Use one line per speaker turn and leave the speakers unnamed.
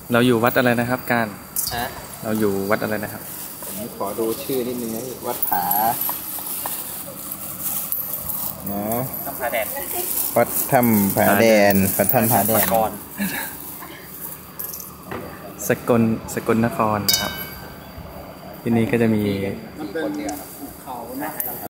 เราอยู่วัดอะไรนะครับการ
ฮะ
เราอยู่วัดอะไรนะครับ
ผมขอดูชื่อนิดนึงนะวัดผาเนาะถ้ำผาแดนวัดถ้ำผาแดนวัดถ้ำผาแดน
สกลนครนะครับที่นี่ก็จะมี
มันเป็นภูเขานะ